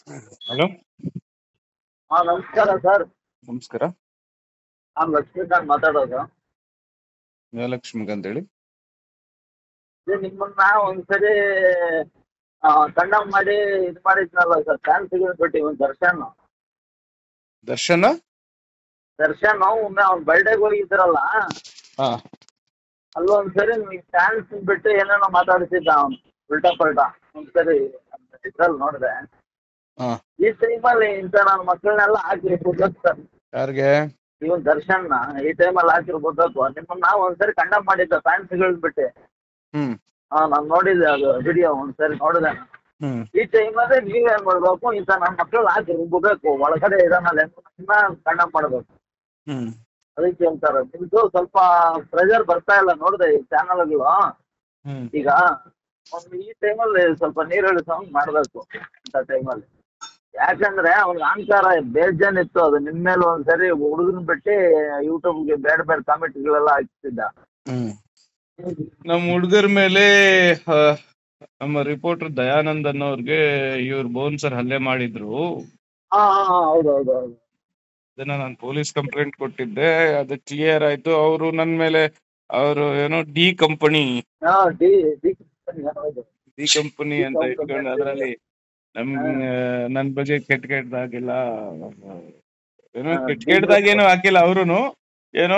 Hello, ಹಾ ನಮಸ್ಕಾರ sir. ನಮಸ್ಕಾರ. ನಾನು ಲಕ್ಷ್ಮೀಕಾಂತ್ ಮಾತಾಡೋದು. ಲಕ್ಷ್ಮೀಕಾಂತ್ ಹೇಳಿ. ನಿಮ್ಮನ್ನ ಒಂದ್ಸರಿ ಕಂಡಮ್ ಮಾಡಿ ಇದು ಮಾಡಿದ್ನಲ್ಲ ಸರ್, ಫ್ಯಾನ್ ಸಿಗಲ್ಬಿಟ್ಟು ಒಂದು ದರ್ಶನ್ ದರ್ಶನ. ಒಮ್ಮೆ ಅವ್ನ ಬರ್ಡೇಗೆ ಹೋಗಿದ್ರಲ್ಲ, ಹಾ, ಅಲ್ಲೊಂದ್ಸರಿ ನಿಮಗೆ ಫ್ಯಾನ್ ಸಿಗ್ಬಿಟ್ಟು ಏನೇನೋ ಮಾತಾಡ್ತಿದ್ದ ಅವ್ನು ಉಲ್ಟಾ ಪಲ್ಟಾ. ಒಂದ್ಸರಿ ಇದ್ರಲ್ಲಿ ನೋಡಿದೆ. ಹಾ. ಈ ಟೈಮಲ್ಲಿ ಇಂಥ ನನ್ನ ಮಕ್ಕಳನ್ನೆಲ್ಲ ಹಾಕಿರ್ಬೋದು ಸರ್. ಯಾರಿಗೆ? ಇವನ್ ದರ್ಶನ್ ಈ ಟೈಮಲ್ಲಿ ಹಾಕಿರ್ಬೋದು. ನಿಮ್ಮನ್ನ ಒಂದ್ಸರಿ ಕಂಡಮ್ ಮಾಡಿದ್ದ ಫ್ಯಾನ್ ಸಿಗಲ್ಬಿಟ್ಟು. ಹ್ಮ್ ನಾನು ನೋಡಿದ್ದೆ ಅದು ವಿಡಿಯೋ, ಒಂದ್ಸರಿ ನೋಡಿದೆ. ಹ್ಮ್ ಈ ಟೈಮಲ್ಲಿ ನೀವೇನ್ ಮಾಡ್ಬೇಕು, ಇಂಥ ನನ್ನ ಮಕ್ಕಳು ಹಾಕಿ ರುಬ್ಬಬೇಕು, ಒಳಗಡೆ ಇದನ್ನಲ್ಲ ಕಂಡಮ್ ಮಾಡ್ಬೇಕು. ಹ್ಮ್ ಅದಕ್ಕೆ ಹೇಳ್ತಾರೆ, ನಿಮ್ದು ಸ್ವಲ್ಪ ಪ್ರೆಷರ್ ಬರ್ತಾ ಇಲ್ಲ ನೋಡಿದೆ ಈ ಚಾನಲ್ಗಳು. ಹ್ಮ್ ಈಗ ಒಂದು ಈ ಟೈಮಲ್ಲಿ ಸ್ವಲ್ಪ ನೀರಿಳಿಸೋಂಗ್ ಮಾಡ್ಬೇಕು ಇಂಥ ಟೈಮಲ್ಲಿ. ಯಾಕಂದ್ರೆ ಅವ್ನಿಗೆ ಅಹಂಕಾರ ಬೇಜಾನ್ ಇತ್ತು. ಅದು ನಿಮ್ಮ ಮೇಲೆ ಒಂದ್ಸರಿ ಹುಡುಗನ್ ಬಿಟ್ಟು ಯೂಟ್ಯೂಬ್ಗೆ ಬೇಡ ಬೇಡ ಕಾಮೆಂಟ್ಗಳೆಲ್ಲ ಹಾಕ್ತಿದ್ದ. ಹ್ಮ್ ನಮ್ಮ ಹುಡುಗರ ಮೇಲೆ ಆ, ನಮ್ಮ ರಿಪೋರ್ಟರ್ ದಯಾನಂದ್ ಅನ್ನೋರ್ಗೆ ಇವ್ರು ಬೋನ್ಸರ್ ಹಲ್ಲೆ ಮಾಡಿದ್ರು. ಹಾ ಹೌದು ಹೌದು ಹೌದು. ಅದನ್ನ ನಾನು ಪೊಲೀಸ್ ಕಂಪ್ಲೇಂಟ್ ಕೊಟ್ಟಿದ್ದೆ. ಅದು ಕ್ಲಿಯರ್ ಆಯ್ತು. ಅವರು ನನ್ನ ಮೇಲೆ ಅವರು ಏನೋ ಡಿ ಕಂಪನಿ ಹಾ ಡಿ ಡಿ ಹೌದು. ಡಿ ಕಂಪನಿ ಅಂತ ಇಟ್ಕೊಂಡು ಅದರಲ್ಲಿ ನನ್ ಬಗ್ಗೆ ಕೆಟ್ಟದಾಗಿಲ್ಲ, ಏನೋ ಕೆಟ್ಟದಾಗೇನೋ ಹಾಕಿಲ್ಲ. ಅವ್ರುನು ಏನೋ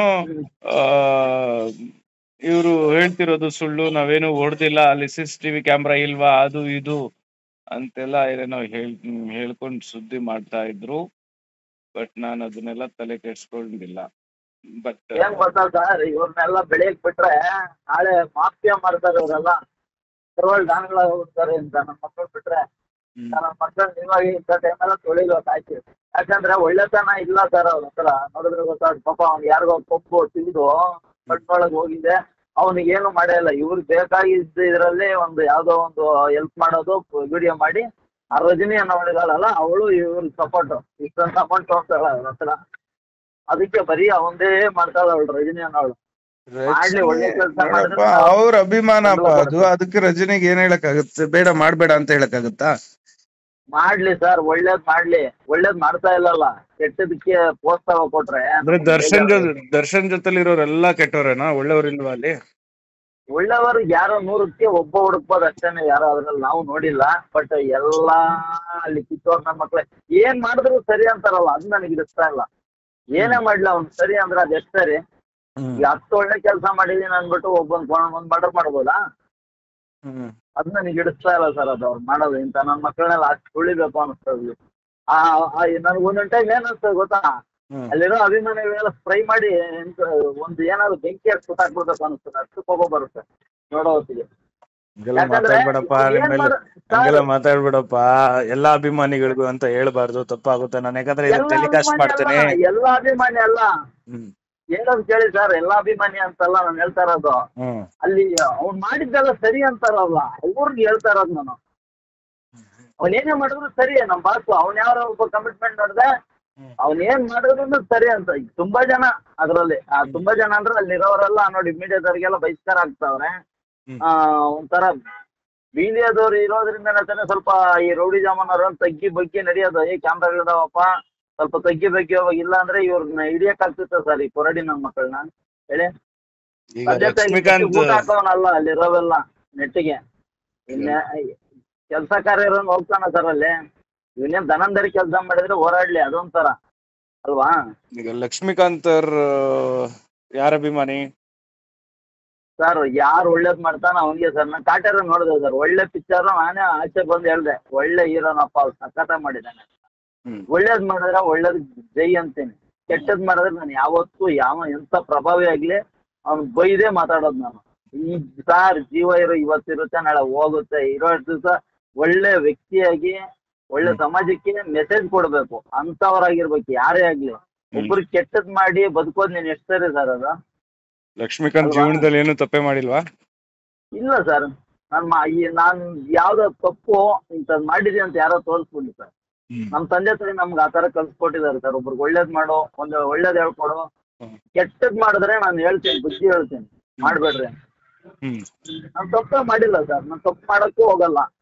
ಇವ್ರು ಹೇಳ್ತಿರೋದು ಸುಳ್ಳು, ನಾವೇನು ಹೊಡೆದಿಲ್ಲ, ಅಲ್ಲಿ CCTV ಕ್ಯಾಮ್ರಾ ಇಲ್ವಾ, ಅದು ಇದು ಅಂತೆಲ್ಲ ಏನೋ ಹೇಳ್ಕೊಂಡು ಸುದ್ದಿ ಮಾಡ್ತಾ ಇದ್ರು. ಬಟ್ ನಾನು ಅದನ್ನೆಲ್ಲ ತಲೆ ಕೆಡ್ಸ್ಕೊಂಡಿಲ್ಲ. ಬಟ್ ಏನ್ ಗೊತ್ತಾ ಸರ್, ಇವ್ರನ್ನೆಲ್ಲ ಬೆಳೆಯಕ್ ಬಿಟ್ರೆ ನಾಳೆ ಮಾಫಿಯಾ ಮಾಡ್ತಾರೆ ಇವರೆಲ್ಲ. ಡಾನ್ಗಳ ಹೋಗ್ತಾರೆ ಅಂತ ನಮ್ಮ ಮಕ್ಕಳು ಬಿಟ್ರೆ. ನನ್ನ ಮಕ್ಕಳು ಇವಾಗ ಇಂಥ ಟೈಮೆಲ್ಲ ತೊಳಿಬೇಕು ಆಯ್ತು. ಯಾಕಂದ್ರೆ ಒಳ್ಳೆತನ ಇಲ್ಲ ಸರ್ ಅವ್ರ ಹತ್ರ. ನೋಡಿದ್ರೆ ಗೊತ್ತಾ, ಪಾಪ ಅವ್ನು ಯಾರಿಗೋ ಕೊಬ್ಬು ತಿಂದು ಕಟ್ನೊಳಗೆ ಹೋಗಿದೆ. ಅವನಿಗೆ ಏನು ಮಾಡಿಲ್ಲ. ಇವ್ರಿಗೆ ಬೇಕಾಗಿದ್ದ ಇದರಲ್ಲಿ ಒಂದು ಯಾವ್ದೋ ಒಂದು ಹೆಲ್ಪ್ ಮಾಡೋದು, ವಿಡಿಯೋ ಮಾಡಿ ಆ ರಜನಿ ಅನ್ನೋಳಿಗಳಲ್ಲ, ಅವಳು ಇವ್ರಿಗೆ ಸಪೋರ್ಟ್ ಇಷ್ಟೊಂದು ಅಮೌಂಟ್ ಹೋಗ್ತಾಳ ಅವ್ರ ಹತ್ರ. ಅದಕ್ಕೆ ಬರೀ ಅವಂದೇ ಮಾಡ್ತಾಳ ಅವಳು ರಜನಿ ಅನ್ನೋಳು. ಮಾಡ್ಲಿ, ಒಳ್ಳೆ ಕೆಲಸ ಮಾಡಿದ್ರೆ ಅವ್ರ ಅಭಿಮಾನಪ್ಪ ಅದು. ಅದಕ್ಕೆ ರಜನಿಗೆ ಏನ್ ಹೇಳಕ್ಕಾಗುತ್ತೆ? ಬೇಡ ಮಾಡ್ಬೇಡ ಅಂತ ಹೇಳಕ್ಕಾಗತ್ತಾ? ಮಾಡ್ಲಿ ಸರ್, ಒಳ್ಳೇದ್ ಮಾಡ್ಲಿ. ಒಳ್ಳೇದ್ ಮಾಡ್ತಾ ಇಲ್ಲಲ್ಲ, ಕೆಟ್ಟದಕ್ಕೆ ಪ್ರೋತ್ಸಾಹ ಕೊಟ್ರೆ. ಅಂದ್ರೆ ದರ್ಶನ್ ಜೊತೆಲಿರೋರೆಲ್ಲ ಕೆಟ್ಟವ್ರೇನಾ? ಒಳ್ಳೆಯವ್ರಿಲ್ವಾ ಅಲ್ಲಿ? ಒಳ್ಳೆಯವರು ಯಾರೋ 100ಕ್ಕೆ ಒಬ್ಬ ಹುಡುಕ್ಬೋದು ಅಷ್ಟೇನೆ. ಯಾರೋ ಅದ್ರಲ್ಲಿ ನಾವು ನೋಡಿಲ್ಲ. ಬಟ್ ಎಲ್ಲಾ ಅಲ್ಲಿ ಕಿತ್ತೋರ್ ನನ್ನ ಮಕ್ಳೆ ಏನ್ ಮಾಡಿದ್ರು ಸರಿ ಅಂತಾರಲ್ಲ, ಅದು ನನಗೆ ಇಷ್ಟ ಇಲ್ಲ. ಏನೇ ಮಾಡ್ಲಿ ಅವ್ನು ಸರಿ ಅಂದ್ರೆ ಅದ್ ಎಷ್ಟ್ ಸರಿ. ಈಗ 10 ಒಳ್ಳೆ ಕೆಲಸ ಮಾಡಿದೀನಿ ಅನ್ಬಿಟ್ಟು ಒಂದ್ ಮರ್ಡರ್ ಮಾಡ್ಬೋದಾ? ಅದ್ ನನಗೆ ಇಡಿಸ್ತಾ ಇಲ್ಲ ಸರ್ ಅದು ಅವ್ರು ಮಾಡೋದು. ಇಂಥ ನನ್ನ ಮಕ್ಕಳನ್ನೆಲ್ಲ ಅಷ್ಟು ತುಳಿಬೇಕು ಅನಿಸ್ತದೆ. ನನ್ಗೆ ಒಂದೊಂದ್ ಟೈಮ್ ಏನ್ ಅನ್ಸ್ತದೆ ಗೊತ್ತಾ, ಅಲ್ಲಿರೋ ಅಭಿಮಾನಿಗಳೆಲ್ಲ ಸ್ಪ್ರೈ ಮಾಡಿ ಒಂದು ಏನಾದ್ರು ಬೆಂಕಿ ಹಾಕಿ ಸುಟ್ಟಾಕ್ಬಿಡ್ಬೇಕು ಅನಿಸ್ತದೆ. ಅಷ್ಟು ಕೋಪ ಬರುತ್ತೆ ನೋಡೋ ಹೊತ್ತಿಗೆ. ಹಂಗೆಲ್ಲ ಮಾತಾಡ್ಬಿಡಪ್ಪ. ಎಲ್ಲಾ ಅಭಿಮಾನಿಗಳಿಗೂ ಅಂತ ಹೇಳ್ಬಾರ್ದು, ತಪ್ಪಾಗುತ್ತೆ. ನಾನು ಯಾಕಂದ್ರೆ ಟೆಲಿಕಾಸ್ಟ್ ಮಾಡ್ತೇನೆ. ಎಲ್ಲಾ ಅಭಿಮಾನಿ ಅಲ್ಲ, ಹೇಳೋದು ಕೇಳಿ ಸರ್. ಎಲ್ಲಾ ಅಭಿಮಾನಿ ಅಂತಲ್ಲ ನಾನು ಹೇಳ್ತಾ ಇರೋದು. ಅಲ್ಲಿ ಅವ್ನ್ ಮಾಡಿದ್ದೆಲ್ಲ ಸರಿ ಅಂತಾರಲ್ಲ, ಅವ್ರಿಗೆ ಹೇಳ್ತಾ ಇರೋದು ನಾನು. ಅವನೇನೇ ಮಾಡಿದ್ರು ಸರಿ. ನಮ್ ಬಾಸು ಅವ್ನ್ ಯಾರೋ ಒಬ್ಬ ಕಮಿಟ್ಮೆಂಟ್ ನೋಡಿದೆ, ಅವ್ನ್ ಏನ್ ಮಾಡಿದ್ರು ಸರಿ ಅಂತ. ಈಗ ತುಂಬಾ ಜನ ಅದ್ರಲ್ಲಿ ತುಂಬಾ ಜನ ಅಂದ್ರೆ ಅಲ್ಲಿರೋರೆಲ್ಲ ನೋಡಿ ಮೀಡಿಯಾದವ್ರಿಗೆಲ್ಲ ಬಹಿಷ್ಕಾರ ಆಗ್ತಾವ್ರೆ. ಒಂಥರ ಮೀಡಿಯಾದವ್ರು ಇರೋದ್ರಿಂದನೇ ತಾನೆ ಸ್ವಲ್ಪ ಈ ರೌಡಿ ಜಾಮೂನ್ ತಗ್ಗಿ ಬಗ್ಗಿ ನಡೆಯೋದು. ಕ್ಯಾಮ್ರಾಗಳಿದಾವಪ್ಪ, ಸ್ವಲ್ಪ ತಗ್ಗಿ ಬಗ್ಗಿ ಹೋಗ, ಇಲ್ಲ ಅಂದ್ರೆ ಇವ್ರನ್ನ ಹಿಡಿಯಕ್ ಆಗ್ತಿತ್ತ ಸರ್ ಈ ಕೊರಡಿ ನನ್ನ ಮಕ್ಕಳನ್ನ ಹೇಳಿ. ಊಟ ಹಾಕೋನಲ್ಲ ಅಲ್ಲಿರೋವೆಲ್ಲ ನೆಟ್ಟಿಗೆ. ಕೆಲ್ಸ ಕಾರ್ಯರನ್ನು ಹೋಗ್ತಾನ ಸರ್ ಅಲ್ಲಿ. ಇವನೇನ್ ದನಂದರಿ ಕೆಲಸ ಮಾಡಿದ್ರೆ ಹೋರಾಡ್ಲಿ, ಅದೊಂಥರ ಅಲ್ವಾ? ಈಗ ಲಕ್ಷ್ಮೀಕಾಂತ್ ಯಾರ ಅಭಿಮಾನಿ ಸರ್? ಯಾರು ಒಳ್ಳೇದ್ ಮಾಡ್ತಾನ ಅವನಿಗೆ ಸರ್. ನಾನು ಕಾಟೇರ ನೋಡಿದೆ ಸರ್, ಒಳ್ಳೆ ಪಿಕ್ಚರ್. ನಾನೇ ಆಚೆ ಬಂದು ಹೇಳ್ದೆ, ಒಳ್ಳೆ ಹೀರೋನಪ್ಪ, ಸಖತ ಮಾಡಿದ್ದಾನೆ. ಒಳ್ಳೇದ್ ಮಾಡಿದ್ರೆ ಒಳ್ಳೇದ್ ಜೈ ಅಂತೀನಿ. ಕೆಟ್ಟದ್ ಮಾಡಿದ್ರೆ ನಾನು ಯಾವತ್ತೂ ಎಂತ ಪ್ರಭಾವಿ ಆಗ್ಲಿ ಅವ್ನು ಬೈದೇ ಮಾತಾಡೋದು ನಾನು. ಈ ಸಾರ್ ಜೀವ ಇವತ್ತಿರುತ್ತೆ, ನಾಳೆ ಹೋಗುತ್ತೆ. ಇರೋ ದಿವಸ ಒಳ್ಳೆ ವ್ಯಕ್ತಿಯಾಗಿ ಒಳ್ಳೆ ಸಮಾಜಕ್ಕೆ ಮೆಸೇಜ್ ಕೊಡ್ಬೇಕು ಅಂತವರಾಗಿರ್ಬೇಕು ಯಾರೇ ಆಗ್ಲಿ. ಒಬ್ರಿಗೆ ಕೆಟ್ಟದ್ ಮಾಡಿ ಬದುಕೋದ್ ನೀನ್ ಎಷ್ಟ್ ಸರಿ ಸರ್ ಅದು? ಲಕ್ಷ್ಮೀಕಾಂತ್ ಜೀವನದಲ್ಲಿ ಏನು ತಪ್ಪೇ ಮಾಡಿಲ್ವಾ? ಇಲ್ಲ ಸರ್. ನಾನ್ ಯಾವ್ದೋ ತಪ್ಪು ಇಂಥದ್ ಮಾಡಿದೀನಿ ಅಂತ ಯಾರೋ ತೋರಿಸ್ಬಿಡಿ ಸರ್. ನಮ್ ತಂದೆ ತಾಯಿ ನಮ್ಗೆ ಆ ತರ ಕಲ್ಸ್ಕೊಟ್ಟಿದ್ದಾರೆ ಸರ್. ಒಬ್ರಿಗೆ ಒಳ್ಳೇದ್ ಮಾಡೋ, ಒಂದು ಒಳ್ಳೇದ್ ಹೇಳ್ಕೊಡು. ಕೆಟ್ಟದ್ ಮಾಡಿದ್ರೆ ನಾನು ಹೇಳ್ತೀನಿ, ಬುದ್ಧಿ ಹೇಳ್ತೀನಿ, ಮಾಡ್ಬೇಡ್ರಿ. ನಾನ್ ತಪ್ಪೇ ಮಾಡಿಲ್ಲ ಸರ್, ನಾನ್ ತಪ್ಪು ಮಾಡಕ್ಕೂ ಹೋಗಲ್ಲ.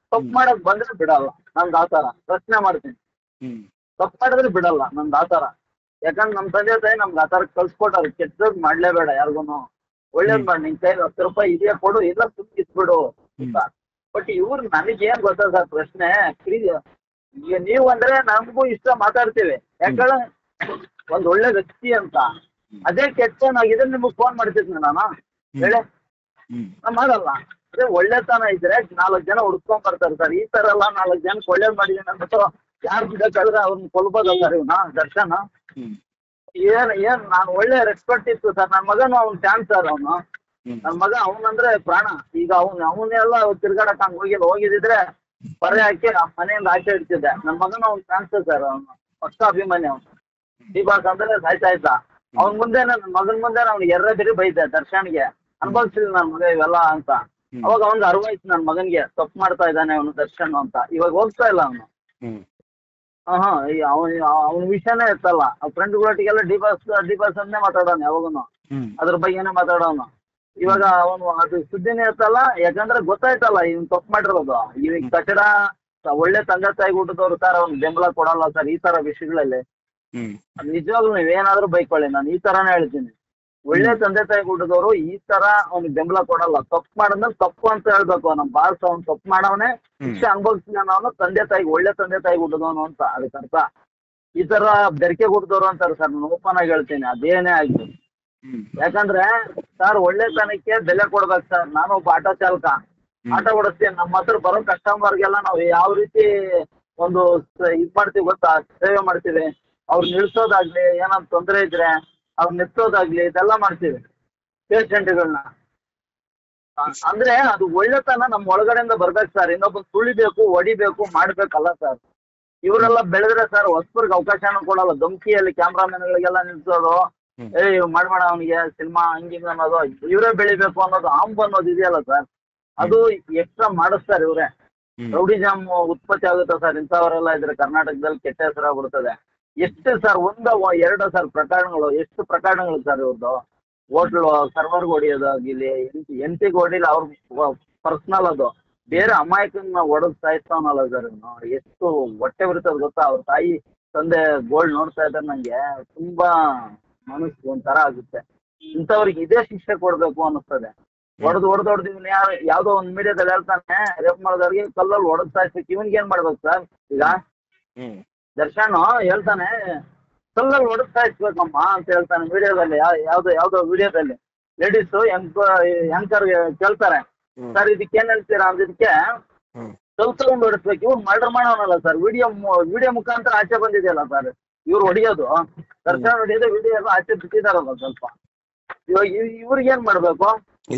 ತಪ್ಪು ಮಾಡಕ್ ಬಂದ್ರೆ ಬಿಡಲ್ಲ, ನಂದು ಆತರ ಪ್ರಶ್ನೆ ಮಾಡ್ತೀನಿ. ತಪ್ಪು ಮಾಡಿದ್ರೆ ಬಿಡಲ್ಲ, ನಂದು ಆತರ. ಯಾಕಂದ್ರೆ ನಮ್ ತಂದೆ ತಾಯಿ ನಮ್ಗೆ ಆತರ ಕಲ್ಸ್ಕೊಟ್ಟಾರ, ಕೆಟ್ಟದ್ ಮಾಡ್ಲೇಬೇಡ ಯಾರಿಗೂನು, ಒಳ್ಳೇದ್ ಮಾಡಿ, ನಿನ್ ಕೈಲಿ 10 ರೂಪಾಯಿ ಇದೆಯಾ ಕೊಡು, ಇಲ್ಲ ತುಂಬಿಸ್ಬಿಡು ಅಂತ. ಬಟ್ ಇವ್ರು ನನಗೇನ್ ಗೊತ್ತಾ ಸರ್ ಪ್ರಶ್ನೆ, ಈಗ ನೀವು ಅಂದ್ರೆ ನಮಗೂ ಇಷ್ಟ ಮಾತಾಡ್ತೀವಿ, ಯಾಕಂದ್ರೆ ಒಂದ್ ಒಳ್ಳೆ ವ್ಯಕ್ತಿ ಅಂತ. ಅದೇ ಕೆಟ್ಟನಾಗಿದ್ರೆ ನಿಮಗ್ ಫೋನ್ ಮಾಡ್ತಿದ್ನಿ ನಾನು, ಹೇಳಿ. ನಾನ್ ಮಾಡಲ್ಲ. ಅದೇ ಒಳ್ಳೆತನ ಇದ್ರೆ 4 ಜನ ಹುಡ್ಕೊಂಡ್ ಬರ್ತಾರೆ ಸರ್. ಈ ತರ ಎಲ್ಲ 4 ಜನಕ್ಕೆ ಒಳ್ಳೇದ್ ಮಾಡಿದೀನಿ ಅಂದ್ಬಿಟ್ಟು ಯಾರು ಬಿಡಕ್ಕಾದ್ರೆ ಅವ್ರನ್ನ ಕೊಲ್ಬೋದ ಸರ್ ಇವ್ನ ದರ್ಶನ? ಏನ್ ನಾನು ಒಳ್ಳೆ ರೆಸ್ಪೆಕ್ಟ್ ಇತ್ತು ಸರ್. ನನ್ ಮಗನು ಅವ್ನ್ ಫ್ಯಾನ್ ಸರ್ ಅವನು. ನನ್ ಮಗ ಅವನಂದ್ರೆ ಪ್ರಾಣ. ಈಗ ಅವನ್ನೆಲ್ಲ ತಿರ್ಗಾಡಕ್ ಹಂಗ್ ಹೋಗಿದ್ರೆ ಪರೆ ಹಾಕಿ ಮನೆಯಿಂದ ಆಚೆ ಇಡ್ತಿದ್ದೆ. ನನ್ ಮಗನು ಅವ್ನ್ ಫ್ಯಾನ್ಸ್ ಸರ್, ಅವನು ಪಕ್ಕ ಅಭಿಮಾನಿ. ಅವ್ನು ಡಿ-ಬಾಸ್ ಅಂದ್ರೆ ಸಾಯ್ತಾ. ಅವ್ನ್ ಮುಂದೆ ನನ್ ಮಗನ್ ಮುಂದೆ ಅವ್ನಿಗೆ ಎರ್ರದಿರಿ ಬೈತೆ ದರ್ಶನ್ಗೆ, ಅನ್ಭವಿಸಿಲ್ಲ ನನ್ ಮಗ ಇವೆಲ್ಲ ಅಂತ. ಅವಾಗ ಅವ್ನಿಗೆ ಅರಿವಾಯ್ತು ನನ್ ಮಗನ್ಗೆ ತಪ್ಪು ಮಾಡ್ತಾ ಇದ್ದಾನೆ ಅವನು ದರ್ಶನ್ ಅಂತ. ಇವಾಗ ಹೋಗ್ತಾ ಇಲ್ಲ ಅವನು. ಅವನ ವಿಷಯನೇ ಎತ್ತಲ್ಲ. ಫ್ರೆಂಡ್ಗಳೊಟ್ಟಿಗೆಲ್ಲ ಡಿ-ಬಾಸ್ ಅಂದೇ ಮಾತಾಡೋನು ಯಾವಾಗನು, ಅದ್ರ ಬಗ್ಗೆನೇ ಮಾತಾಡೋನು. ಇವಾಗ ಅವನು ಅದು ಸುದ್ದಿನೇ ಎತ್ತಲ್ಲ, ಯಾಕಂದ್ರೆ ಗೊತ್ತಾಯ್ತಲ್ಲ ಇವ್ನು ತಪ್ಪು ಮಾಡಿರೋದು. ಈಗ ಕಚಡ ಒಳ್ಳೆ ತಂದೆ ತಾಯಿಗೆ ಹುಟ್ಟಿದವ್ರು ಸರ್ ಅವ್ನು ಬೆಂಬಲ ಕೊಡಲ್ಲ ಸರ್ ಈ ತರ ವಿಷಯಗಳಲ್ಲಿ. ನಿಜವಾಗ್ಲೂ ನೀವೇನಾದ್ರೂ ಬೈಕೊಳ್ಳಿ, ನಾನು ಈ ತರಾನೇ ಹೇಳ್ತೀನಿ. ಒಳ್ಳೆ ತಂದೆ ತಾಯಿಗೆ ಹುಟ್ಟಿದವರು ಈ ತರ ಅವ್ನಿಗೆ ಬೆಂಬಲ ಕೊಡಲ್ಲ. ತಪ್ಪು ಮಾಡಿದ್ಮೇಲೆ ತಪ್ಪು ಅಂತ ಹೇಳ್ಬೇಕು. ನಮ್ ಬಾಸ್ ಅವ್ನು ತಪ್ಪು ಮಾಡವನೇ, ಶಿಕ್ಷೆ ಅನುಭವಿಸ್ತಾನ ಅವನು, ತಂದೆ ತಾಯಿಗೆ ಒಳ್ಳೆ ತಂದೆ ತಾಯಿಗೆ ಹುಟ್ಟಿದವನು ಅಂತ ಅದಕ್ಕೆ ಅರ್ಥ. ಈ ತರ ಬೆರಕೆ ಹುಟ್ಟಿದವರು ಅಂತಾರೆ ಸರ್, ನಾನು ಓಪನ್ ಆಗಿ ಹೇಳ್ತೀನಿ, ಅದೇನೇ ಆಗ್ಲಿ. ಯಾಕಂದ್ರೆ ಸರ್ ಒಳ್ಳೆತನಕ್ಕೆ ಬೆಲೆ ಕೊಡ್ಬೇಕು ಸರ್. ನಾನು ಒಬ್ಬ ಆಟೋ ಚಾಲಕ, ಆಟೋ ಓಡಿಸ್ತೀನಿ. ನಮ್ಮ ಹತ್ರ ಬರೋ ಕಸ್ಟಮರ್ಗೆಲ್ಲ ನಾವು ಯಾವ ರೀತಿ ಒಂದು ಇದ್ ಮಾಡ್ತೀವಿ ಗೊತ್ತಾ, ಸೇವೆ ಮಾಡ್ತೀವಿ. ಅವ್ರು ನಿಲ್ಸೋದಾಗ್ಲಿ, ಏನಾದ್ರು ತೊಂದರೆ ಇದ್ರೆ ಅವ್ರು ನಿಲ್ಸೋದಾಗ್ಲಿ, ಇದೆಲ್ಲ ಮಾಡ್ತೀವಿ ಪೇಷಂಟ್ಗಳನ್ನ. ಅಂದ್ರೆ ಅದು ಒಳ್ಳೆತನ ನಮ್ಮ ಒಳಗಡೆಯಿಂದ ಬರ್ಬೇಕು ಸರ್. ಇನ್ನೊಬ್ಬ ತುಳಿಬೇಕು, ಹೊಡಿಬೇಕು, ಮಾಡ್ಬೇಕಲ್ಲ ಸರ್. ಇವರೆಲ್ಲ ಬೆಳೆದ್ರೆ ಸರ್ ಹೊಸಬರ್ಗೆ ಅವಕಾಶನೂ ಕೊಡಲ್ಲ. ಧಮ್ಕಿಯಲ್ಲಿ ಕ್ಯಾಮ್ರಾಮನ್ಗಳಿಗೆಲ್ಲ ನಿಲ್ಸೋದು, ಮಾಡ್ಬೇಡ ಅವನಿಗೆ ಸಿನಿಮಾ ಹಂಗಿಂಗ್ ಅನ್ನೋದು, ಇವರೇ ಬೆಳಿಬೇಕು ಅನ್ನೋದು, ಆಂಬ್ ಅನ್ನೋದು ಇದೆಯಲ್ಲ ಸರ್, ಅದು ಎಕ್ಸ್ಟ್ರಾ ಮಾಡಿಸ್ತಾರೆ ಇವ್ರೆ. ರೌಡಿಜಮ್ ಉತ್ಪತ್ತಿ ಆಗುತ್ತೆ ಸರ್ ಇಂಥವರೆಲ್ಲ ಇದ್ರೆ. ಕರ್ನಾಟಕದಲ್ಲಿ ಕೆಟ್ಟ ಹೆಸರಾಗ್ಬಿಡ್ತದೆ. ಎಷ್ಟು ಸರ್ 1-2 ಸರ್ ಪ್ರಕರಣಗಳು, ಎಷ್ಟು ಪ್ರಕರಣಗಳು ಸರ್ ಇವ್ರದ್ದು. ಹೋಟ್ಲು ಸರ್ವರ್ಗೆ ಹೊಡಿಯೋದಾಗಿಲಿ, ಎಂಟಿಗೆ ಹೊಡಿಲಿ, ಅವ್ರ ಪರ್ಸನಲ್ ಅದು. ಬೇರೆ ಅಮಾಯಕನ್ನ ಹೊಡೆದು ಸಾಯಿಸ್ತಾವನಲ್ಲ ಸರ್ ಇವನು. ಎಷ್ಟು ಹೊಟ್ಟೆ ಬರ್ತದೆ ಗೊತ್ತಾ. ಅವ್ರ ತಾಯಿ ತಂದೆ ಗೋಲ್ಡ್ ನೋಡ್ತಾ ಇದ್ದಾರೆ, ನಂಗೆ ತುಂಬಾ ಮನಸ್ಸು ಒಂಥರ ಆಗುತ್ತೆ. ಇಂಥವ್ರಿಗೆ ಇದೇ ಶಿಕ್ಷೆ ಕೊಡ್ಬೇಕು ಅನ್ನಿಸ್ತದೆ. ಹೊಡೆದು ಇವನ್ ಯಾವ್ದೋ ಒಂದ್ ಮೀಡಿಯಾದಲ್ಲಿ ಹೇಳ್ತಾನೆ, ರೇಪ್ ಮಾಡಿದವ್ರಿಗೆ ಕಲ್ಲಲ್ಲಿ ಹೊಡೆದು ಸಾಯಿಸ್ಬೇಕು. ಇವನ್ಗೆ ಏನ್ ಮಾಡ್ಬೇಕು ಸರ್? ಈಗ ದರ್ಶನ್ ಹೇಳ್ತಾನೆ ಕಲ್ಲಲ್ಲಿ ಹೊಡೆದು ಸಾಯಿಸ್ಬೇಕಮ್ಮ ಅಂತ ಹೇಳ್ತಾನೆ ಮೀಡಿಯಾದಲ್ಲಿ. ಯಾವ್ದೋ ವಿಡಿಯೋದಲ್ಲಿ ಲೇಡೀಸು ಯಂಕರ್ ಕೇಳ್ತಾರೆ, ಸರ್ ಇದಕ್ಕೆ ಏನ್ ಹೇಳ್ತೀರಾ ಅಂದಿದ್ದಕ್ಕೆ ಕಲ್ ತಗೊಂಡು ಹೊಡಿಸ್ಬೇಕು. ಇವ್ರು ಮರ್ಡರ್ ಮಾಡೋನಲ್ಲ ಸರ್. ವಿಡಿಯೋ ಮುಖಾಂತರ ಆಚೆ ಬಂದಿದೆಯಲ್ಲ ಸರ್ ಇವ್ರು ಹೊಡಿಯೋದು. ದರ್ಶನ್ ಹೊಡಿಯೋದು ವಿಡಿಯೋ ಎಲ್ಲ ಆಚೆ ಬಿಟ್ಟಿದಾರಲ್ಲ ಸ್ವಲ್ಪ. ಇವಾಗ ಇವ್ರಿಗೆ ಏನ್ ಮಾಡ್ಬೇಕು?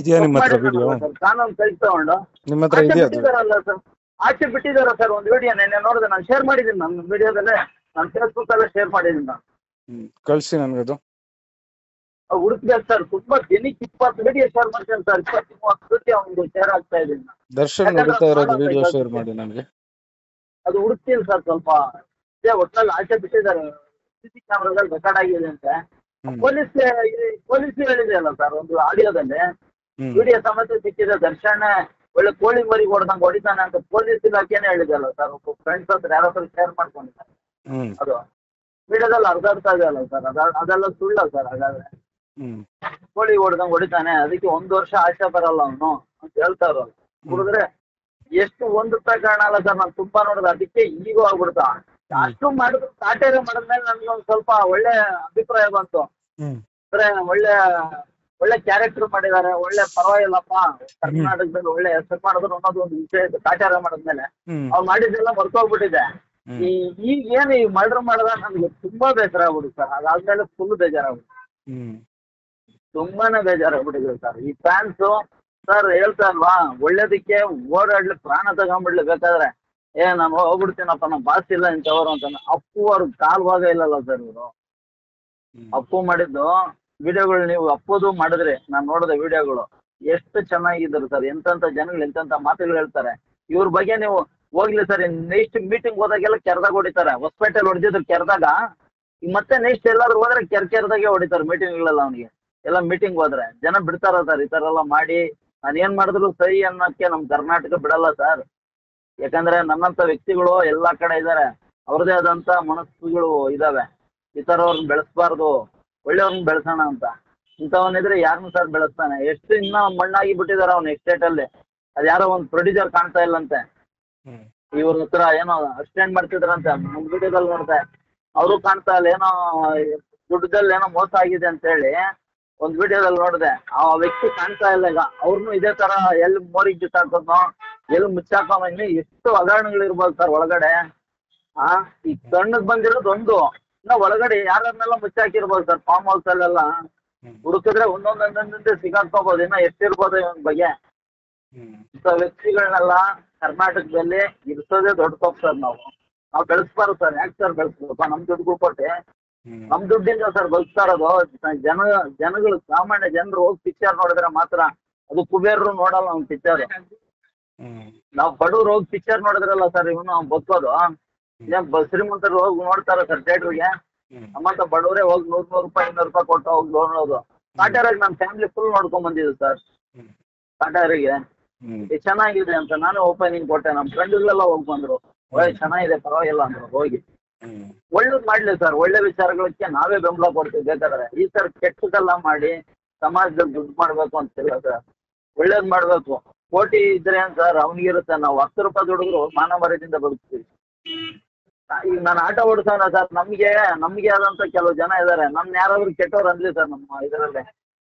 ಕಾನೂನು ಕೈ ತಗೊಂಡು ಆಚೆ ಬಿಟ್ಟಿದಾರಲ್ಲ ಸರ್. ಆಚೆ ಬಿಟ್ಟಿದಾರ ಸರ್ ಒಂದು ವಿಡಿಯೋ ನೆನ್ನೆ ನೋಡಿದೆ, ನಾನು ಶೇರ್ ಮಾಡಿದ್ದೀನಿ. ನನ್ನ ವಿಡಿಯೋದಲ್ಲೇ ನಾನು ಫೇಸ್ಬುಕ್ ಅಲ್ಲೇ ಶೇರ್ ಮಾಡಿದ್ದೀನಿ. ನಾನು ಕಳ್ಸಿ ನನಗೆ ಅದು ಹುಡುಕ್ಬೇಕು ಸರ್. ತುಂಬಾ ದಿನಕ್ಕೆ 20 ವಿಡಿಯೋ ಶೇರ್ ಮಾಡ್ತೇನೆ ಸರ್. 20-30 ವಿಡಿಯೋ ಒಂದು ಶೇರ್ ಆಗ್ತಾ ಇದ್ದೀನಿ. ದರ್ಶನ್ ಹುಡುಕ್ತಾ ಇರೋದು ವಿಡಿಯೋ ಶೇರ್ ಮಾಡಿ ನನಗೆ. ಅದು ಹುಡುಕ್ತೀನಿ ಸರ್ ಸ್ವಲ್ಪ. ಒಟ್ಟಲ್ಲಿ ಆಚೆ ಬಿಟ್ಟಿದ್ದಾರೆ, ಸಿಸಿ ಕ್ಯಾಮ್ರಾದಲ್ಲಿ ರೆಕಾರ್ಡ್ ಆಗಿದೆ ಅಂತೆ. ಪೊಲೀಸ್ ಹೇಳಿದೆಯಲ್ಲ ಸರ್ ಒಂದು ಆಡಿಯೋದಲ್ಲಿ, ವಿಡಿಯೋ ಸಮೇತ ಸಿಕ್ಕಿದೆ. ದರ್ಶನ್ ಒಳ್ಳೆ ಕೋಳಿ ಮರಿ ಹೊಡೆದಂಗೆ ಹೊಡಿತಾನೆ ಅಂತ ಪೊಲೀಸ್ ಇಲಾಖೆನೇ ಹೇಳಿದೆಯಲ್ಲ ಸರ್. ಫ್ರೆಂಡ್ಸ್ ಹತ್ರ ಯಾರ ಹತ್ರ ಶೇರ್ ಮಾಡ್ಕೊಂಡಿದ್ದಾರೆ. ಅದು ವಿಡಿಯೋದಲ್ಲಿ ಅರ್ಧಾಡ್ತಾ ಇದೆಯಲ್ಲ ಸರ್. ಅದೆಲ್ಲ ಸುಳ್ಳ ಸರ್. ಹಾಗಾದ್ರೆ ಕೋಳಿ ಹೊಡೆದಂಗೆ ಹೊಡಿತಾನೆ, ಅದಕ್ಕೆ 1 ವರ್ಷ ಆಚೆ ಬರಲ್ಲ ಅವನು ಅಂತ ಹೇಳ್ತಾರ. ಹುಡುಗ್ರೆ ಎಷ್ಟು ಒಂದು ಪ್ರಕರಣ ಅಲ್ಲ ಸರ್. ನಾನು ತುಂಬಾ ನೋಡಿದೆ, ಅದಕ್ಕೆ ಈಗೂ ಆಗ್ಬಿಡ್ತಾ. ಅಷ್ಟು ಮಾಡಿದ್ರು ಕಾಟೇರಿ ಮಾಡಿದ್ಮೇಲೆ ನನ್ಗೆ ಒಂದ್ ಸ್ವಲ್ಪ ಒಳ್ಳೆ ಅಭಿಪ್ರಾಯ ಬಂತು. ಅಂದ್ರೆ ಒಳ್ಳೆ ಕ್ಯಾರೆಕ್ಟರ್ ಮಾಡಿದ್ದಾರೆ, ಒಳ್ಳೆ ಪರವಾಗಿಲ್ಲಪ್ಪ, ಕರ್ನಾಟಕದಲ್ಲಿ ಒಳ್ಳೆ ಹೆಸರು ಮಾಡಿದ್ರು ಅನ್ನೋದು ಒಂದು ವಿಷಯ ಇತ್ತು. ಕಾಟೇರಿ ಮಾಡಿದ್ಮೇಲೆ ಅವ್ರು ಮಾಡಿದ್ದೆಲ್ಲ ಮರ್ತೋಗ್ಬಿಟ್ಟಿದೆ. ಈಗ ಏನು ಈ ಮರ್ಡರ್ ಮಾಡಿದ ನನ್ಗೆ ತುಂಬಾ ಬೇಸರ ಆಗ್ಬಿಡುತ್ತೆ ಸರ್. ಅದಾದ್ಮೇಲೆ ಫುಲ್ ಬೇಜಾರಾಗ್ಬಿಡುತ್ತೆ, ತುಂಬಾನೇ ಬೇಜಾರಾಗ್ಬಿಟ್ಟಿದೆ ಸರ್. ಈ ಫ್ಯಾನ್ಸು ಸರ್ ಹೇಳ್ತಾ ಇಲ್ವಾ, ಒಳ್ಳೇದಕ್ಕೆ ಓಡಾಡ್ಲಿ, ಪ್ರಾಣ ತಗೊಂಡ್ಬಿಡ್ಲಿ ಬೇಕಾದ್ರೆ. ನಾನು ಹೋಗ್ಬಿಡ್ತೀನಪ್ಪ, ನಮ್ಮ ಬಾಸ್ ಇಲ್ಲ ಇಂಥವ್ರು ಅಂತ. ಅಪ್ಪು ಅವ್ರ ಕಾಲ್ ಭಾಗ ಇಲ್ಲಲ್ಲ ಸರ್ ಇವರು. ಅಪ್ಪು ಮಾಡಿದ್ದು ವಿಡಿಯೋಗಳು ನೀವು ಅಪ್ಪುದು ಮಾಡಿದ್ರಿ, ನಾನು ನೋಡಿದೆ ವಿಡಿಯೋಗಳು. ಎಷ್ಟು ಚೆನ್ನಾಗಿದ್ರು ಸರ್. ಎಂತೆಂಥ ಜನಗಳು ಎಂತೆಂಥ ಮಾತುಗಳು ಹೇಳ್ತಾರೆ ಇವ್ರ ಬಗ್ಗೆ. ನೀವು ಹೋಗ್ಲಿ ಸರ್, ನೆಕ್ಸ್ಟ್ ಮೀಟಿಂಗ್ ಹೋದಾಗೆಲ್ಲ ಕೆರೆದಾಗ ಹೊಡಿತಾರೆ. ಹೊಸಪೇಟೆಯಲ್ಲಿ ಹೊಡೆದಿದ್ರು ಕೆರೆದಾಗ. ಈಗ ಮತ್ತೆ ನೆಕ್ಸ್ಟ್ ಎಲ್ಲಾದ್ರೂ ಹೋದ್ರೆ ಕೆರೆದಾಗೆ ಹೊಡಿತಾರೆ ಮೀಟಿಂಗ್ಗಳೆಲ್ಲ. ಅವನಿಗೆ ಎಲ್ಲ ಮೀಟಿಂಗ್ ಹೋದ್ರೆ ಜನ ಬಿಡ್ತಾರ ಸರ್ ಈ ತರ ಎಲ್ಲ ಮಾಡಿ. ನಾನು ಏನ್ ಮಾಡಿದ್ರು ಸರಿ ಅನ್ನೋಕ್ಕೆ ನಮ್ ಕರ್ನಾಟಕ ಬಿಡಲ್ಲ ಸರ್. ಯಾಕಂದ್ರೆ ನನ್ನಂತ ವ್ಯಕ್ತಿಗಳು ಎಲ್ಲಾ ಕಡೆ ಇದಾರೆ, ಅವ್ರದೇ ಆದಂತ ಮನಸ್ಸುಗಳು ಇದಾವೆ. ಈ ತರವ್ರನ್ನ ಬೆಳೆಸ್ಬಾರ್ದು, ಒಳ್ಳೆಯವ್ರನ್ನ ಬೆಳೆಸೋಣ ಅಂತ. ಇಂಥವನಿದ್ರೆ ಯಾರನ್ನು ಸರ್ ಬೆಳೆಸ್ತಾನೆ? ಎಷ್ಟು ಇನ್ನ ಮಣ್ಣಾಗಿ ಬಿಟ್ಟಿದಾರೆ ಅವ್ನ ಎಸ್ಟೇಟ್ ಅಲ್ಲಿ. ಅದ್ ಯಾರೋ ಒಂದ್ ಪ್ರೊಡ್ಯೂಸರ್ ಕಾಣ್ತಾ ಇಲ್ಲಂತೆ, ಇವ್ರ ಹತ್ರ ಏನೋ ಅಸಿಸ್ಟೆಂಟ್ ಮಾಡ್ತಿದ್ರಂತೆ, ಒಂದ್ ವಿಡಿಯೋದಲ್ಲಿ ನೋಡ್ದೆ. ಅವರು ಕಾಣ್ತಾ ಇಲ್ಲ, ಏನೋ ದುಡ್ಡದಲ್ಲಿ ಏನೋ ಮೋಸ ಆಗಿದೆ ಅಂತ ಹೇಳಿ ಒಂದ್ ವಿಡಿಯೋದಲ್ಲಿ ನೋಡ್ದೆ. ಆ ವ್ಯಕ್ತಿ ಕಾಣ್ತಾ ಇಲ್ಲ ಈಗ. ಅವ್ರನ್ನು ಇದೇ ತರ ಎಲ್ಲಿ ಮೋರಿಗೆ ಬಿಸಾಕೋದ್ನೋ, ಎಲ್ಲಿ ಮುಚ್ಚಾಕೋ, ಇನ್ನು ಎಷ್ಟು ಹಗರಣಗಳು ಇರ್ಬೋದು ಸರ್ ಒಳಗಡೆ. ಈ ಕಣ್ಣಿಗೆ ಬಂದಿರೋದು ಒಂದು, ಇನ್ನ ಒಳಗಡೆ ಯಾರನ್ನೆಲ್ಲ ಮುಚ್ಚಾಕಿರ್ಬೋದು ಸರ್. ಫಾರ್ಮ್ ಹೌಸ್ ಅಲ್ಲೆಲ್ಲ ಹುಡುಕಿದ್ರೆ ಒಂದೊಂದೊಂದೊಂದೇ ಸಿಗಾಕೋಬಹುದು. ಇನ್ನ ಎಷ್ಟಿರ್ಬೋದು ಇವನ್ ಬಗ್ಗೆ. ಇಂಥ ವ್ಯಕ್ತಿಗಳನ್ನೆಲ್ಲ ಕರ್ನಾಟಕದಲ್ಲಿ ಇರ್ಸೋದೇ ದೊಡ್ಡ ತಪ್ಪು ಸರ್. ನಾವು ಬೆಳೆಸ್ಬಾರ್ದು ಸರ್. ಯಾಕೆ ಸರ್ ಬೆಳೆಸ್ಬೇಕಪ್ಪ? ನಮ್ ದುಡ್ಡು ಕೊಟ್ಟೆ, ನಮ್ ದುಡ್ಡಿಂದ ಸರ್ ಬದುಕ್ತಾ ಇರೋದು. ಜನಗಳು, ಸಾಮಾನ್ಯ ಜನರು ಹೋಗಿ ಪಿಕ್ಚರ್ ನೋಡಿದ್ರೆ ಮಾತ್ರ, ಅದು ಕುಬೇರರು ನೋಡಲ್ಲ ಅವ್ನ ಪಿಕ್ಚರ್. ನಾವು ಬಡವ್ರು ಹೋಗಿ ಪಿಕ್ಚರ್ ನೋಡಿದ್ರಲ್ಲ ಸರ್ ಇವನು ಬದುಕೋದು. ಶ್ರೀಮಂತರು ಹೋಗಿ ನೋಡ್ತಾರ ಸರ್ ಥಿಯೇಟರ್ಗೆ? ನಮ್ಮಂತ ಬಡವರೇ ಹೋಗಿ 100 ರೂಪಾಯಿ 200 ರೂಪಾಯಿ ಕೊಟ್ಟು ಹೋಗಿ ನೋಡೋದು. ಕಾಟಾರಿಗೆ ನಮ್ಮ ಫ್ಯಾಮಿಲಿ ಫುಲ್ ನೋಡ್ಕೊಂಡ್ ಬಂದಿದ್ದು ಸರ್. ಕಾಟಾರಿಗೆ ಚೆನ್ನಾಗಿದೆ ಅಂತ ನಾನು ಓಪನಿಂಗ್ ಕೊಟ್ಟೆ. ನಮ್ಮ ಫ್ರೆಂಡ್ಗಳೆಲ್ಲ ಹೋಗಿ ಬಂದ್ರು, ಚೆನ್ನಾಗಿದೆ ಪರವಾಗಿಲ್ಲ ಅಂದ್ರು. ಹೋಗಿ ಒಳ್ಳೇದ್ ಮಾಡ್ಲಿ ಸರ್. ಒಳ್ಳೆ ವಿಚಾರಗಳಿಗೆ ನಾವೇ ಬೆಂಬಲ ಕೊಡ್ತೀವಿ ಬೇಕಾದ್ರೆ. ಈ ಸರ್ ಕೆಟ್ಟದೆಲ್ಲ ಮಾಡಿ ಸಮಾಜದಲ್ಲಿ ದುಡ್ಡು ಮಾಡ್ಬೇಕು ಅಂತಿಲ್ಲ ಸರ್. ಒಳ್ಳೇದ್ ಮಾಡ್ಬೇಕು. ಕೋಟಿ ಇದ್ರೆ ಸರ್ ಅವನಿಗಿರುತ್ತೆ. ನಾವು 10 ರೂಪಾಯಿ ದುಡಿದ್ರು ಮಾನ ಮರ್ಯಾದೆಯಿಂದ ಬದುಕ್ತೀವಿ. ಈಗ ನಾನು ಆಟೋ ಓಡಿಸೋಣ ಸರ್, ನಮ್ಗೆ ಆದಂತ ಕೆಲವು ಜನ ಇದಾರೆ. ನಮ್ನ ಯಾರಾದ್ರೂ ಕೆಟ್ಟವ್ರು ಅನ್ಲಿ ಸರ್ ನಮ್ಮ ಇದರಲ್ಲೇ.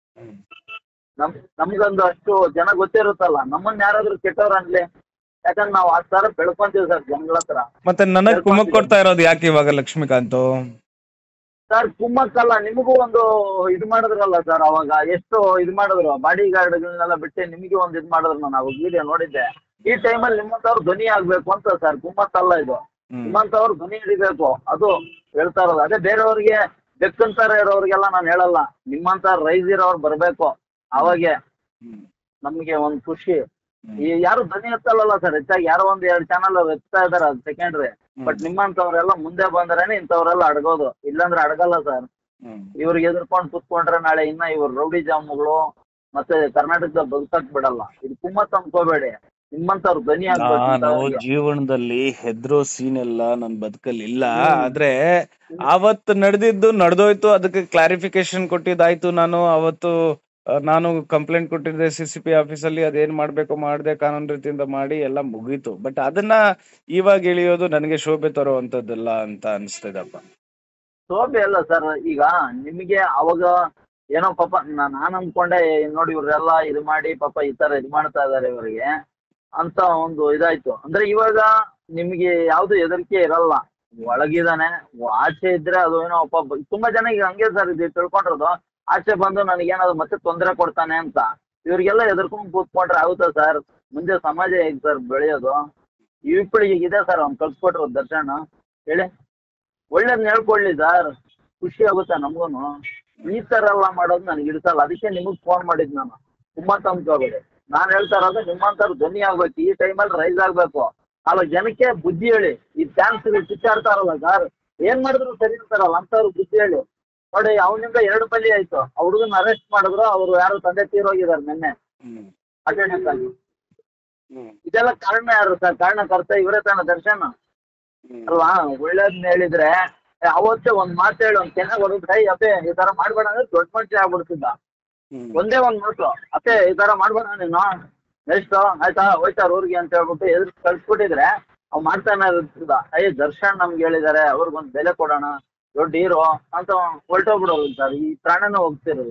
ನಮ್ಗೊಂದು ಅಷ್ಟು ಜನ ಗೊತ್ತಿರುತ್ತಲ್ಲ, ನಮ್ಮನ್ನ ಯಾರಾದ್ರೂ ಕೆಟ್ಟವ್ರು ಅನ್ಲಿ. ಯಾಕಂದ್ರೆ ನಾವು ಆ ತರ ಬೆಳ್ಕೊಂತೀವಿ ಸರ್ ಜನಗಳ ಹತ್ರ. ಮತ್ತೆ ನನಗ್ ಕುಮ್ಮಕ್ ಕೊಡ್ತಾ ಇರೋದು ಯಾಕೆ ಇವಾಗ ಲಕ್ಷ್ಮೀಕಾಂತ್? ಸರ್ ಕುಮ್ಮಕ್ಕಲ್ಲ, ನಿಮಗೂ ಒಂದು ಇದು ಮಾಡಿದ್ರಲ್ಲ ಸರ್. ಅವಾಗ ಎಷ್ಟು ಇದು ಮಾಡಿದ್ರು, ಬಾಡಿ ಗಾರ್ಡ್ಗಳನ್ನೆಲ್ಲ ಬಿಟ್ಟು ನಿಮಗೆ ಒಂದು ಇದು ಮಾಡಿದ್ರು. ನಾನು ಅವಾಗ ವಿಡಿಯೋ ನೋಡಿದ್ದೆ. ಈ ಟೈಮಲ್ಲಿ ನಿಮ್ಮಂತವ್ರು ಧ್ವನಿ ಆಗ್ಬೇಕು ಅಂತ ಸರ್. ಕುಮ್ಮಕ್ಕಲ್ಲ ಇದು, ನಿಮ್ಮಂತವ್ರು ಧ್ವನಿ ಹಿಡಿಬೇಕು. ಅದು ಹೇಳ್ತಾ ಇರೋದು. ಅದೇ ಬೇರೆಯವ್ರಿಗೆ ಬೆಕ್ಕಂತಾರ ಇರೋರಿಗೆಲ್ಲ ನಾನು ಹೇಳಲ್ಲ. ನಿಮ್ಮಂತ ರೈಸ್ ಇರೋರು ಬರ್ಬೇಕು, ಅವಾಗೆ ನಮ್ಗೆ ಒಂದ್ ಖುಷಿ. ಈ ಯಾರು ಧ್ವನಿ ಎತ್ತಲ್ಲ ಸರ್ ಹೆಚ್ಚಾಗಿ. ಯಾರೋ 1-2 ಚಾನಲ್ ಎತ್ತಾ ಇದಾರೆ, ಅದು ಸೆಕೆಂಡ್ರಿ. ಬಟ್ ನಿಮ್ಮಂತವ್ರೆಲ್ಲ ಮುಂದೆ ಬಂದ್ರೇನೆ ಇಂಥವ್ರೆಲ್ಲ ಅಡಗೋದು, ಇಲ್ಲಾಂದ್ರೆ ಅಡಗಲ್ಲ ಸರ್. ಇವ್ರಿಗೆ ಎದುರ್ಕೊಂಡು ಕುತ್ಕೊಂಡ್ರೆ ನಾಳೆ ಇನ್ನ ಇವ್ರು ರೌಡಿ ಜಾಮುಗಳು ಮತ್ತೆ ಕರ್ನಾಟಕದಲ್ಲಿ ಬದುಕಕ್ ಬಿಡಲ್ಲ. ಇದು ಕುಮ್ಮತ್ ಅನ್ಕೋಬೇಡಿ. ನಿಮ್ಮಂತವ್ರು ಧ್ವನಿ ನಾನು ಜೀವನದಲ್ಲಿ ಹೆದ್ರೋ ಸೀನ್ ಎಲ್ಲ ನನ್ ಬದುಕಲ್ಲಿ ಇಲ್ಲ. ಆದ್ರೆ ಅವತ್ತು ನಡೆದೋಯ್ತು, ಅದಕ್ಕೆ ಕ್ಲಾರಿಫಿಕೇಶನ್ ಕೊಟ್ಟಿದ್ದಾಯ್ತು. ನಾನು ಕಂಪ್ಲೇಂಟ್ ಕೊಟ್ಟಿದ್ದೆ CCP ಆಫೀಸಲ್ಲಿ. ಅದೇನ್ ಮಾಡ್ಬೇಕು ಮಾಡ್ದೆ, ಕಾನೂನು ರೀತಿಯಿಂದ ಮಾಡಿ ಎಲ್ಲ ಮುಗೀತು. ಬಟ್ ಅದನ್ನ ಇವಾಗ ಇಳಿಯೋದು ನನಗೆ ಶೋಭೆ ತರುವಂತದ್ದಲ್ಲ ಅಂತ ಅನ್ಸ್ತದಪ್ಪ. ಶೋಭೆ ಅಲ್ಲ ಸರ್. ಈಗ ನಿಮಗೆ ಅವಾಗ ಏನೋ ಪಾಪ ನಾನ್ ಅನ್ಕೊಂಡೆ, ನೋಡಿ ಇವ್ರೆಲ್ಲ ಇದು ಮಾಡಿ ಪಾಪ ಈ ತರ ಇದು ಮಾಡ್ತಾ ಇದಾರೆ ಇವರಿಗೆ ಅಂತ ಒಂದು ಇದಾಯ್ತು. ಅಂದ್ರೆ ಇವಾಗ ನಿಮ್ಗೆ ಯಾವ್ದು ಹೆದರಿಕೆ ಇರಲ್ಲ. ಒಳಗಿದಾನೆ, ಆಚೆ ಇದ್ರೆ ಅದು ಏನೋ ಪಾಪ. ತುಂಬಾ ಜನ ಈಗ ಹಂಗೆ ಸರ್ ಇದು ತಿಳ್ಕೊಂಡಿರೋದು, ಆಚೆ ಬಂದು ನನಗೇನಾದ್ರು ಮತ್ತೆ ತೊಂದರೆ ಕೊಡ್ತಾನೆ ಅಂತ. ಇವ್ರಿಗೆಲ್ಲ ಎದುರ್ಕೊಂಡು ಕೂತ್ಕೊಂಡ್ರೆ ಆಗುತ್ತಾ ಸರ್? ಮುಂದೆ ಸಮಾಜ ಹೇಗೆ ಸರ್ ಬೆಳೆಯೋದು? ಇಪ್ಪಳಿಗೆ ಇದೆ ಸರ್ ಅವ್ನು ಕಲ್ಸ್ಕೊಟ್ರು ದರ್ಶನ್. ಹೇಳಿ, ಒಳ್ಳೇದ್ನ ಹೇಳ್ಕೊಡ್ಲಿ ಸರ್, ಖುಷಿ ಆಗುತ್ತೆ ನಮ್ಗೂನು. ಈ ತರ ಎಲ್ಲ ಮಾಡೋದು ನನಗೆ ಇಡ್ಸಲ್ಲ. ಅದಕ್ಕೆ ನಿಮಗ್ ಫೋನ್ ಮಾಡಿದ್ ನಾನು. ಕುಮ್ಮತ್ ಅನ್ಕೋಬೇಡಿ. ನಾನು ಹೇಳ್ತಾ ಇರೋದು ನಿಮ್ಮಂತರ ಧ್ವನಿ ಆಗ್ಬೇಕು. ಈ ಟೈಮಲ್ಲಿ ರೈಸ್ ಆಗ್ಬೇಕು. ಅಲ್ಲ ಜನಕ್ಕೆ ಬುದ್ಧಿ ಹೇಳಿ. ಈ ಡ್ಯಾನ್ಸ್ ಕಿಚ್ಚಾಡ್ತಾರಲ್ಲ ಸರ್, ಏನ್ ಮಾಡಿದ್ರು ಸರಿ ಇರ್ತಾರಲ್ಲ ಅಂತವ್ರು ಬುದ್ಧಿ ಹೇಳಿ. ನೋಡಿ, ಅವನಿಂದ 2 ಬಲಿ ಆಯ್ತು. ಆ ಹುಡುಗನ ಅರೆಸ್ಟ್ ಮಾಡಿದ್ರು. ಅವ್ರು ಯಾರು ತಂದೆ ತೀರೋಗಿದ್ದಾರೆ ನಿನ್ನೆ ಅಟೆಂಡೆನ್ಸ್ ಆಗಿ. ಇದೆಲ್ಲ ಕಾರಣ ಯಾರು ಸರ್? ಕಾರಣಕರ್ತ ಇವರೇ ತಾನ ದರ್ಶನ್ ಅಲ್ವಾ? ಒಳ್ಳೇದ್ನ ಹೇಳಿದ್ರೆ ಅವತ್ತೇ ಒಂದ್ ಮಾತು ಹೇಳಿ ಒಂದ್ ಚೆನ್ನಾಗಿ ಹೊರಬಿಟ್ರೆ, ಅಪ್ಪೆ ಈ ತರ ಮಾಡ್ಬೇಡ ಅಂದ್ರೆ ದೊಡ್ಡ ಮನುಷ್ಯ ಆಗ್ಬಿಡ್ತಿದ್ದ. ಒಂದೇ ಒಂದ್ ಮಾತು, ಅಪ್ಪೆ ಈ ತರ ಮಾಡ್ಬೇಡ ನೀನು, ನೆಕ್ಸ್ಟ್ ಆಯ್ತಾ ಹೋಯ್ತಾರ ಊರಿಗೆ ಅಂತ ಹೇಳ್ಬಿಟ್ಟು ಎದುರು ಕಳ್ಸ್ಬಿಟ್ಟಿದ್ರೆ ಅವ್ ಮಾಡ್ತಾನೆ ಇರ್ತಿದ್ದ. ದರ್ಶನ್ ನಮ್ಗೆ ಹೇಳಿದಾರೆ, ಅವ್ರಿಗೊಂದ್ ಬೆಲೆ ಕೊಡೋಣ, ದೊಡ್ಡ ಹೀರೋ ಅಂತ ಹೊರಟೋಗ್ಬಿಡೋದು ಸರ್. ಈ ಪ್ರಾಣನೂ ಹೋಗ್ತಿರಲ್ಲ.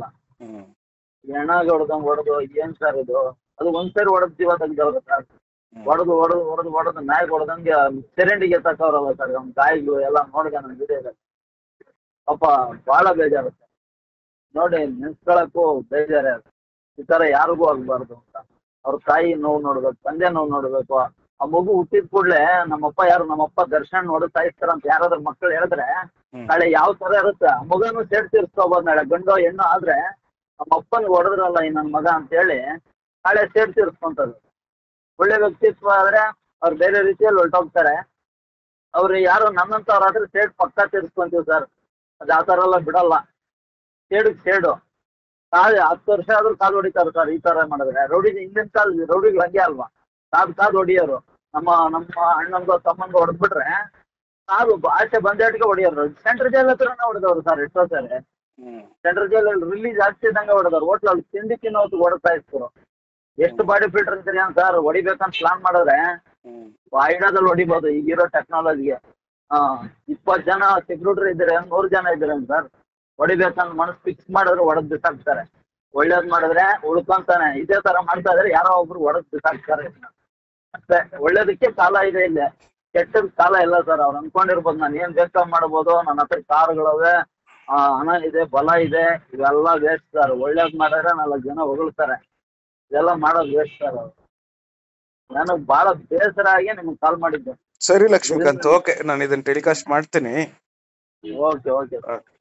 ಹೆಣಾಗ ಹೊಡೆದು ಏನ್ ಸರ್ ಇದು? ಅದು ಒಂದ್ಸರಿ ಹೊಡೆದ್ ಜೀವ ತೆಗ್ದವ್ರ ಸರ್. ಹೊಡೆದು ನಾಯಿಗೆ ಹೊಡೆದಂಗೆ ಚರಂಡಿಗೆ ತಕ್ಕವ್ರಲ್ಲ ಸರ್. ಅವ್ನ ಗಾಯಗಳು ಎಲ್ಲ ನೋಡಿದೆ ನನ್ ವಿಡಿಯೋದಲ್ಲಿ. ಪಾಪ ಬಹಳ ಬೇಜಾರುತ್ತೆ ನೋಡಿ, ನೆನ್ಸ್ಕೊಳಕ್ಕೂ ಬೇಜಾರೇ. ಈ ತರ ಯಾರಿಗೂ ಆಗ್ಬಾರ್ದು ಅಂತ. ಅವ್ರ ತಾಯಿ ನೋವು ನೋಡ್ಬೇಕು, ತಂದೆ ನೋವು ನೋಡ್ಬೇಕು. ಆ ಮಗು ಹುಟ್ಟಿದ ಕೂಡ್ಲೆ ನಮ್ಮಪ್ಪ ದರ್ಶನ್ ನೋಡಿ ಸಾಯಿಸ್ತಾರಂತ ಯಾರಾದ್ರೂ ಮಕ್ಕಳು ಹೇಳಿದ್ರೆ ನಾಳೆ ಯಾವ ತರ ಇರುತ್ತೆ? ಆ ಮಗನು ಸೇಡ್ ತೀರ್ಸ್ಕೋಬೋದು. ನಾಳೆ ಗಂಡು ಹೆಣ್ಣು ಆದ್ರೆ ನಮ್ಮ ಅಪ್ಪನಿಗೆ ಹೊಡೆದ್ರಲ್ಲ ಈ ನನ್ನ ಮಗ ಅಂತ ಹೇಳಿ ನಾಳೆ ಸೇಡ್ ತೀರ್ಸ್ಕೊಂತದ್ದು. ಒಳ್ಳೆ ವ್ಯಕ್ತಿತ್ವ ಆದ್ರೆ ಅವ್ರು ಬೇರೆ ರೀತಿಯಲ್ಲಿ ಹೊರಟೋಗ್ತಾರೆ. ಅವ್ರು ಯಾರು ನನ್ನಂತವ್ರಾದ್ರೆ ಸೇಡ್ ಪಕ್ಕ ತೀರ್ಸ್ಕೊಂತೀವಿ ಸರ್. ಅದು ಆ ಥರ ಎಲ್ಲ ಬಿಡಲ್ಲ. ಸೇಡು ಕಾಲು 10 ವರ್ಷ ಆದ್ರೂ ಕಾಲು ಹೊಡಿತಾರೆ ಸರ್ ಈ ತರ ಮಾಡಿದ್ರೆ. ಹಿಂದಿನ ಕಾಲ ರೌಡಿಗಳು ಹಂಗೆ ಅಲ್ವಾ? ಕಾದು ಹೊಡಿಯೋರು. ನಮ್ಮ ಅಣ್ಣಂದು ತಮ್ಮಂದು ಹೊಡೆದ್ಬಿಟ್ರೆ ಕಾರು ಆಚೆ ಬಂದೇಟಿಗೆ ಹೊಡಿಯೋರು. ಸೆಂಟ್ರಲ್ ಜೈಲ್ ಹತ್ರನೇ ಹೊಡೆದವ್ರು ಸರ್ ಎಷ್ಟೋ ಸರಿ. ಸೆಂಟ್ರಲ್ ಜೈಲಲ್ಲಿ ರಿಲೀಸ್ ಆಗ್ತಿದ್ದಂಗೆ ಹೊಡೆದವ್ರು. ಹೋಟ್ಲಲ್ಲಿ ತಿಂಡಿ ತಿನ್ನೋದು ಹೊಡ್ತಾ ಇದ್ರು. ಎಷ್ಟು ಬಾಡಿ ಫಿಲ್ಟರ್ ಅಂತೀರಿ ಅಂತ ಸರ್, ಹೊಡಿಬೇಕಂತ ಪ್ಲಾನ್ ಮಾಡಿದ್ರೆ ವಾಯ್ಡಾದಲ್ಲಿ ಹೊಡಿಬೋದು ಈಗಿರೋ ಟೆಕ್ನಾಲಜಿಗೆ. 20 ಜನ ಸೆಕ್ಯೂರಿಟಿ ಇದ್ದಾರೆ, 100 ಜನ ಇದ್ದಾರೆ ಸರ್. ಹೊಡಿಬೇಕಂತ ಮನಸ್ಸು ಫಿಕ್ಸ್ ಮಾಡಿದ್ರೆ ಹೊಡೆದ್ ಬಿಸಾಕ್ತಾರೆ. ಒಳ್ಳೇದ್ ಮಾಡಿದ್ರೆ ಉಳ್ಕೊಂತಾನೆ. ಇದೇ ತರ ಮಾಡ್ತಾ ಇದ್ರೆ ಯಾರೋ ಒಬ್ರು ಹೊಡೆದ್ ಬಿಸಾಕ್ತಾರೆ. ಮತ್ತೆ ಒಳ್ಳೇದಕ್ಕೆ ಕಾಲ ಇದೆ ಇಲ್ಲಿ, ಕೆಟ್ಟದ್ ಕಾಲ ಇಲ್ಲ ಸರ್. ಅವ್ರು ಅನ್ಕೊಂಡಿರ್ಬೋದು ನಾನು ಏನ್ ಬೇಕಾದ್ ಮಾಡ್ಬೋದು, ನನ್ನ ಹತ್ರ ಕಾರುಗಳವೆ, ಹಣ ಇದೆ, ಬಲ ಇದೆ, ಇವೆಲ್ಲ ವೇಸ್ಟ್ ಸರ್. ಒಳ್ಳೇದ್ ಮಾಡಿದ್ರೆ 4 ಜನ ಹೊಗಳ್ತಾರೆ. ಇದೆಲ್ಲ ಮಾಡೋದು ವೇಸ್ಟ್ ಸರ್. ಅವ್ರು ನನಗ್ ಬಹಳ ಬೇಸರ ಆಗಿ ನಿಮ್ಗೆ ಕಾಲ್ ಮಾಡಿದ್ದೆ. ಸರಿ ಲಕ್ಷ್ಮೀಕಾಂತ್, ಓಕೆ, ನಾನು ಇದನ್ನ ಟೆಲಿಕಾಸ್ಟ್ ಮಾಡ್ತೀನಿ. Okay okay.